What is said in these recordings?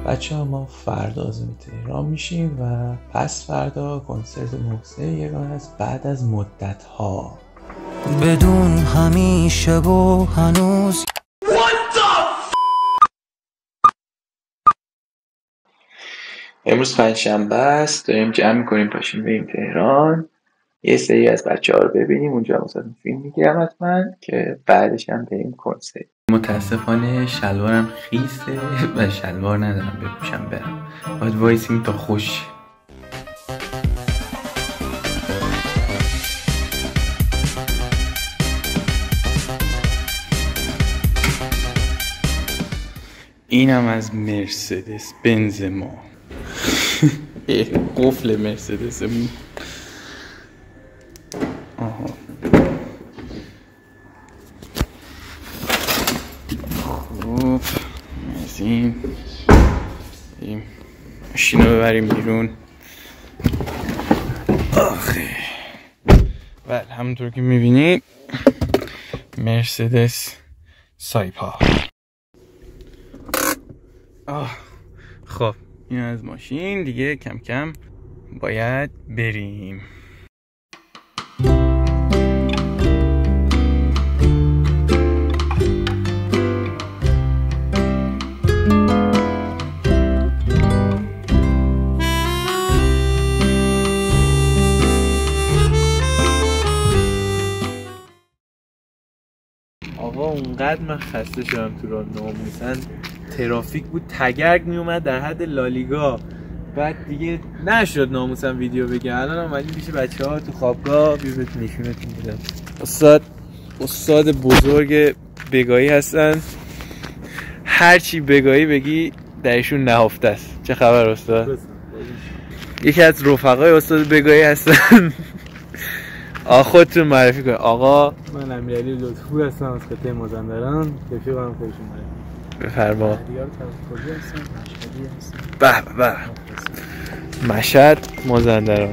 بچه ها ما فردا آزمون تهران میشیم و پس فردا کنسرت محسن یگانه است بعد از مدت ها. بدون همیشه و هنوز امروز پنجشنبه است، داریم جمع میکنیم پاشیم بریم تهران یه سری از بچه ها رو ببینیم. اونجا مثلا فیلم میگیرم حتما که بعدش هم بریم کنسرت. متاسفانه شلوارم خیسه و شلوار ندارم بپوشم برم، باید وایسیم تا خوش. اینم از مرسدس بنز ما. قفل مرسدسمون. آها خوب از این ماشین رو ببریم بیرون. آخه بله همونطور که میبینید مرسدس سایپا. خب این از ماشین دیگه، کم کم باید بریم. آقا اونقدر من خسته شدم تو راه، ناموسن ترافیک بود، تگرگ میومد در حد لالیگا. بعد دیگه نشد ناموسن ویدیو بگم. الان اومدیم پیش بچه‌ها تو خوابگاه، بیا بهت نشونتون میدم. استاد بزرگ بگاهی هستن، هر چی بگاهی بگی درشون نهفته است. چه خبر استاد؟ یکی از رفقای استاد بگاهی هستن. خودتون معرفی کن. آقا من امیرعلی لطفی هستم از خطه مازندران، رفیقم خودشون معرفی. بفرما. به مشهد مازندران.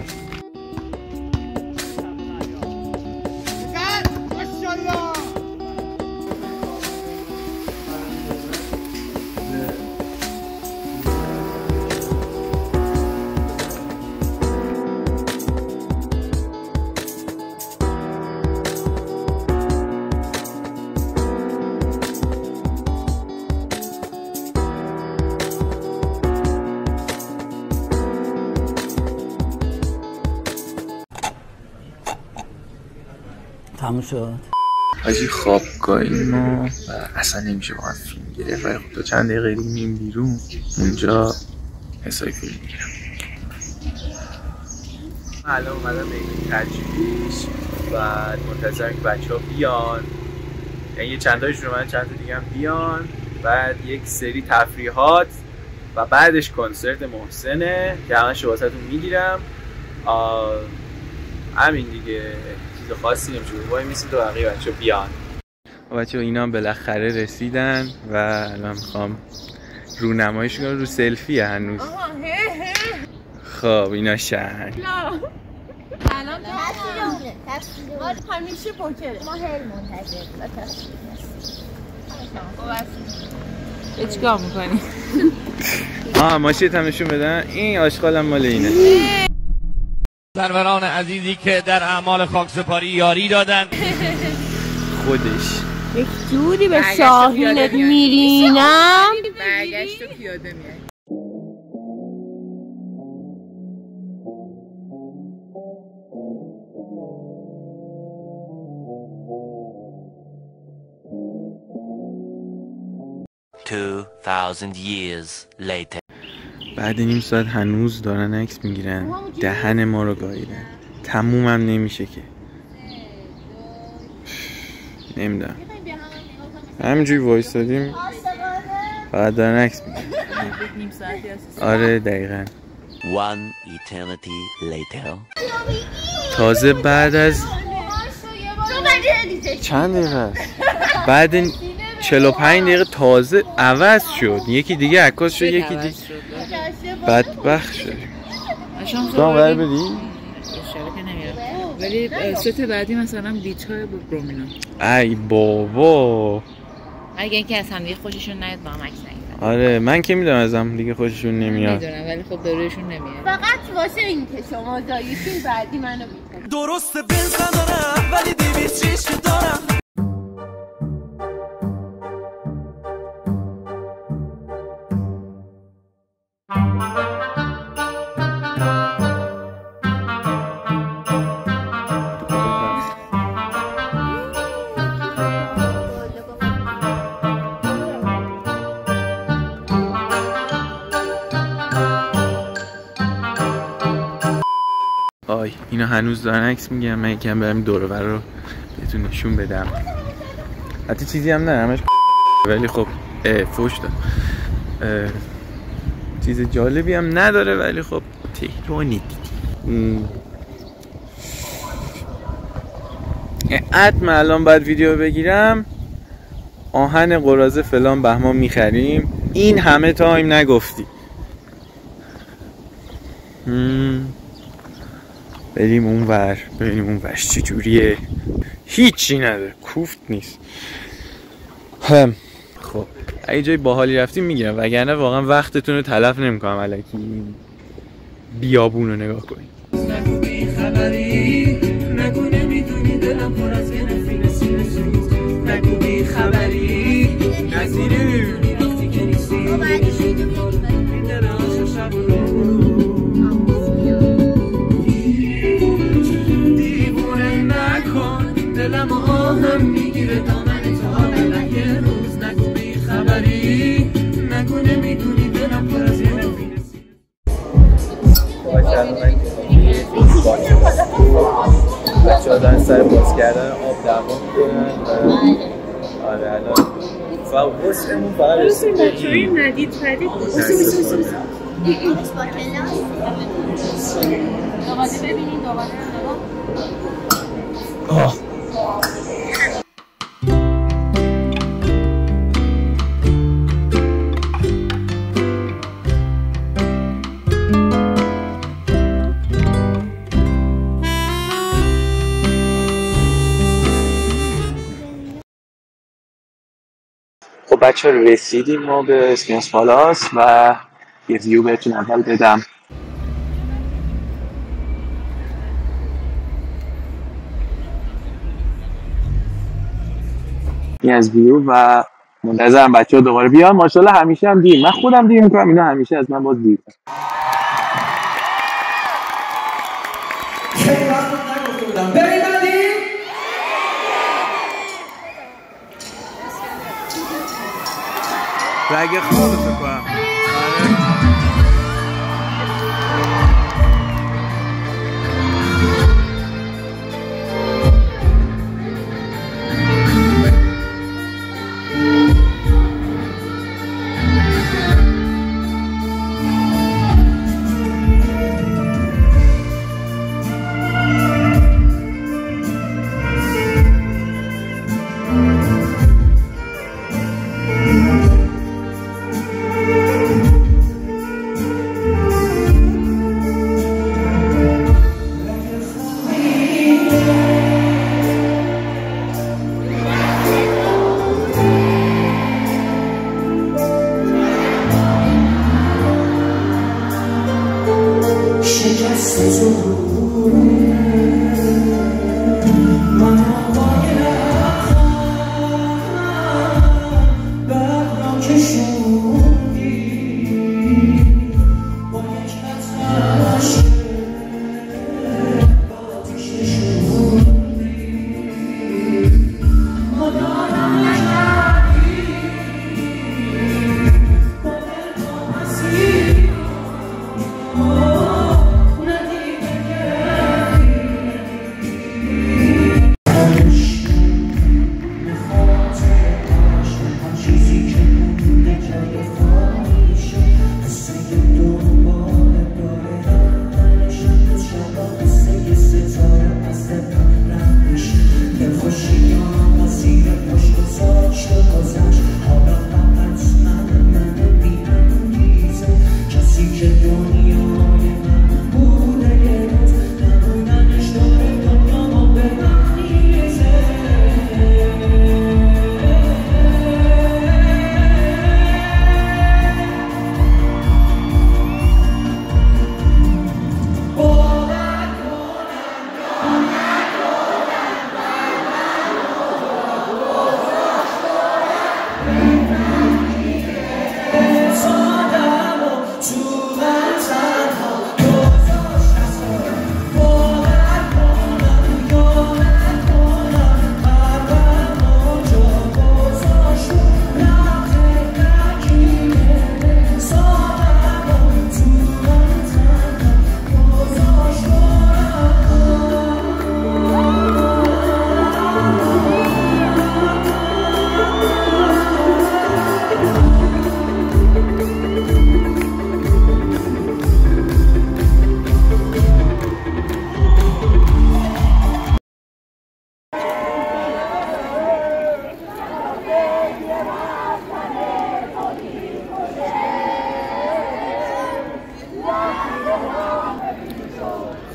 تموم شد. حاجی خوابگاهی ما و اصلا نمیشه واقعا فیلم گرفت، ولی خب تا چند دقیقه میریم بیرون اونجا حسابی فیلم میگیرم. الان اومدم به این تجریش و منتظرم که بچه ها بیان، یعنی یه چند تایشون اومدن، چند تا دیگه هم بیان، بعد یک سری تفریحات و بعدش کنسرت محسنه که همه شباستون میگیرم. همین دیگه، چیز خاصی نمیشه. وای میسید و بقیه بچه بیان. بچه اینا هم بالاخره رسیدن و الان میخوام رونماییش کنم. رو سلفیه هنوز. خب اینا شهن الان ما همیشه پوکره، ما هر منتظر و تصویر هستیم. چیکار میکنی؟ ماشیت هم نشون بدن. این آشغالم مال اینه. سروران عزیزی که در اعمال خاکسپاری یاری دادن، خودش یک جوری به شاهینت میرینم. برگشت و پیاده میای. بعد نیم ساعت هنوز دارن عکس میگیرن، دهن ما رو گاییدن، تمومم نمیشه که. نمیدونم همینجوری وایسادیم فقط دارن عکس میگیرن. آره دقیقاً. تازه بعد از چند دقیقه است؟ بعد 45 دقیقه تازه عوض شد، یکی دیگه عکاس شد، یکی دیگه بدبخت شد. تو هم قرار بدی؟ اشاره که نمیرم، ولی ست بعدی مثلا بیچ های برومینا. ای بابا، اگه اینکه از هم دیگه خوششون نیاد با هم عکس نگیرن. آره من که میدونم ازم دیگه خوششون نمیاد. میدونم ولی خب داروشون نمیاد. فقط واسه این که شما زایشین بعدی منو میکنید. درسته بنز ندارم ولی 200 چشم دارم. آی اینا هنوز دارن عکس میگیرن، من یکم برم دور و بر رو بهتون نشون بدم. حتی چیزی هم نه همش ولی خب فوش داد. چیز جالبی هم نداره ولی خب تهرانی دیگه. حتما الان باید ویدیو بگیرم. آهن قراضه فلان بهمان میخریم. این همه تایم نگفتی. بریم اون ور ببینیم اون ورش چجوریه. هیچی نداره، کوفت نیست. خب اگه جای باحالی رفتیم میگیرم، وگرنه واقعا وقتتون رو تلف نمیکنم الکی بیابون رو نگاه کنیم. نگو بی خبری، نگو نمیدونی دلم پر از یه نفین سینه سوز. نگو بی خبری، نزیری وقتی که نیستی این دل عاشق شب و دیوونه نکن دلم آهم میگیره دامن تو آقل یه روز. نگو بی خبری، نگو نمیدونی دلم پر از یه نفین بچه ها دارن سر باز کردن آب دعوا میکنن. آره الان حسنمون فقط رسیم بچه های ندید فدید دوباره ببینید دوباره خب بچه ها رسیدیم ما به اسکناس پالاس و یه ویو بهتون اول بدم. این از ویو و منتظرم بچه ها دوباره بیان. ماشاءالله همیشه هم دیر، من خودم دیر میکنم اینا همیشه از من باز دیر. رگ خوابه فکر کنم.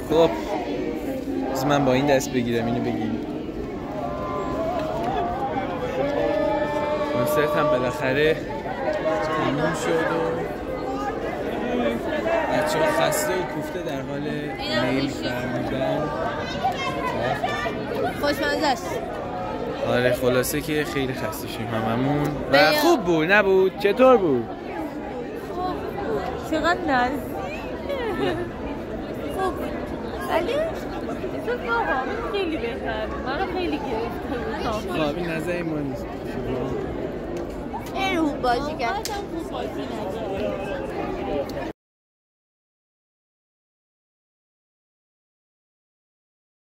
خب از من با این دست بگیرم اینو بگیم. کنسرت هم بالاخره تموم شد و بچه ها خسته و کوفته در حال میل فرمودن. خوشمزه است. آره خلاصه که خیلی خسته شدیم هممون و خوب بود نبود؟ چطور بود؟ چقدر ناز خوب بود ولی خیلی بهتر من خیلی گرفته بود. خب این نظر ما نیست. این خوب بازی کرد.